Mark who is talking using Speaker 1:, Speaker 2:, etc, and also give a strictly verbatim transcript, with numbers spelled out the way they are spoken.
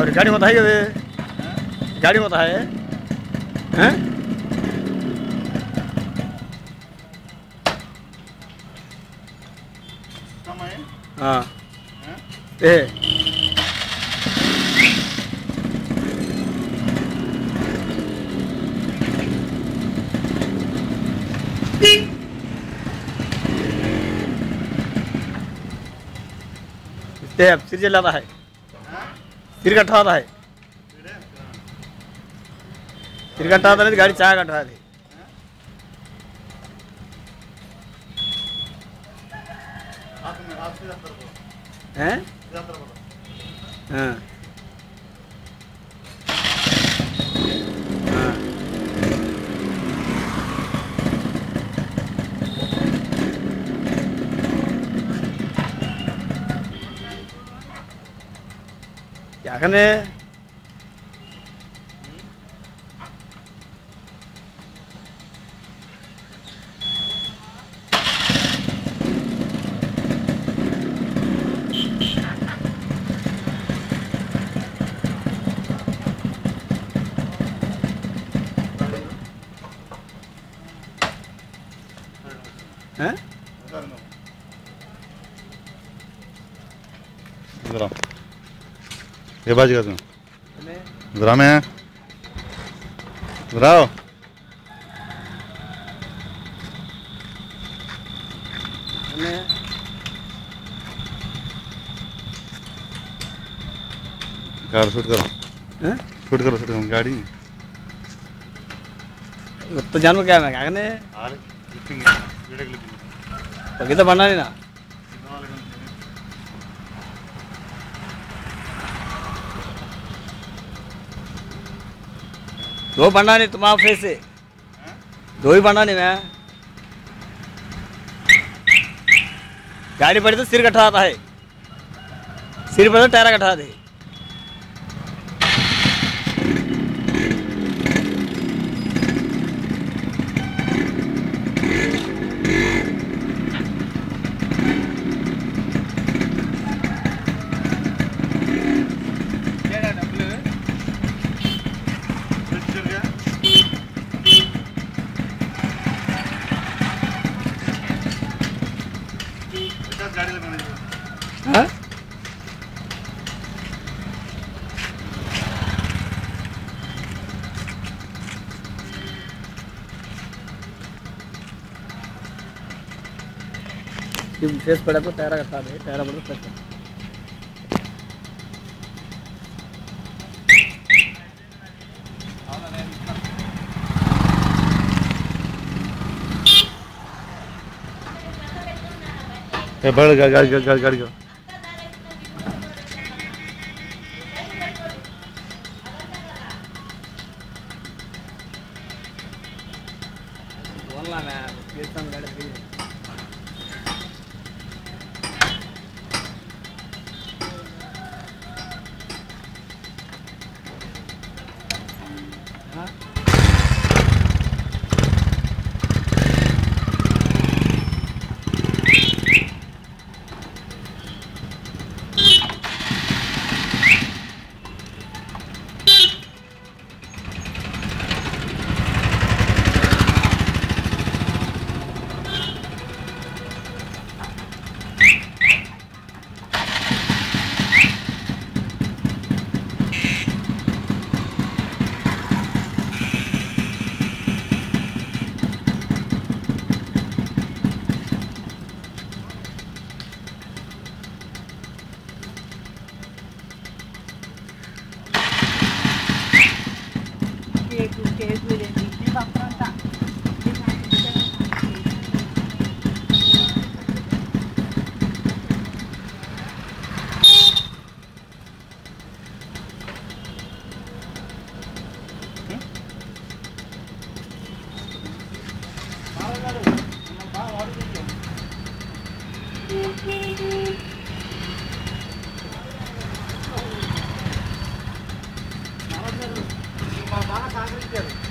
Speaker 1: और गाड़ी में बताइए वे गाड़ी में बताए हैं हाँ ए इससे अब सिर जलाता है सिर कटा होता है सिर कटा होता नहीं गाड़ी चाय कटा थी हैं हाँ क्या करने हैं
Speaker 2: जरा ये बाजी का तुम जरा में जरा कार शूट करो
Speaker 1: हैं
Speaker 2: शूट करो शूट करो गाड़ी
Speaker 1: तो जानवर क्या है क्या करने तो कितना बनना नहीं ना दो बनना नहीं तुम्हारा फेस से दो ही बनना नहीं मैं गाड़ी पड़ी तो सिर कटा आता है सिर पर तो टायर कटा दे हाँ फेस पड़ा तो टायरा कटा दे टायरा पड़ा तो फेस
Speaker 2: बढ़ गया गाड़ी गाड़ी गाड़ी का
Speaker 1: बोलना मैं कीर्तन गाड़ी हाँ బాగా సహకరించారు.